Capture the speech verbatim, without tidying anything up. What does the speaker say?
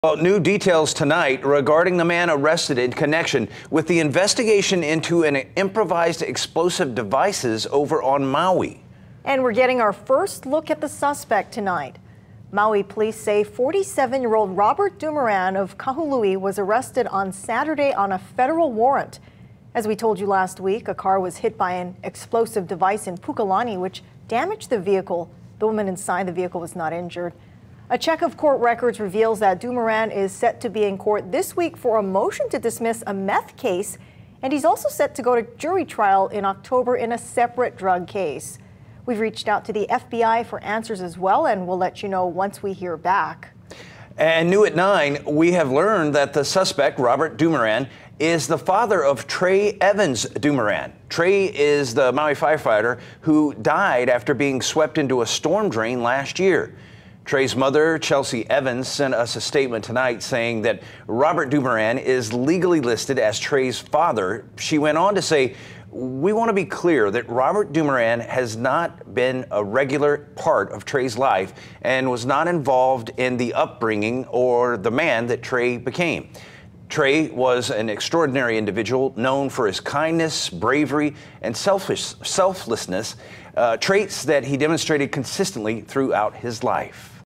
Well, new details tonight regarding the man arrested in connection with the investigation into an improvised explosive devices over on Maui. And we're getting our first look at the suspect tonight. Maui police say forty-seven-year-old Robert Dumaran of Kahului was arrested on Saturday on a federal warrant. As we told you last week, a car was hit by an explosive device in Pukalani, which damaged the vehicle. The woman inside the vehicle was not injured. A check of court records reveals that Dumaran is set to be in court this week for a motion to dismiss a meth case, and he's also set to go to jury trial in October in a separate drug case. We've reached out to the F B I for answers as well, and we'll let you know once we hear back. And new at nine, we have learned that the suspect, Robert Dumaran, is the father of Tre Evans-Dumaran. Tre is the Maui firefighter who died after being swept into a storm drain last year. Tre's mother, Chelsea Evans, sent us a statement tonight saying that Robert Dumaran is legally listed as Tre's father. She went on to say, "We want to be clear that Robert Dumaran has not been a regular part of Tre's life and was not involved in the upbringing or the man that Tre became. Tre was an extraordinary individual known for his kindness, bravery, and selfish, selflessness, uh, traits that he demonstrated consistently throughout his life."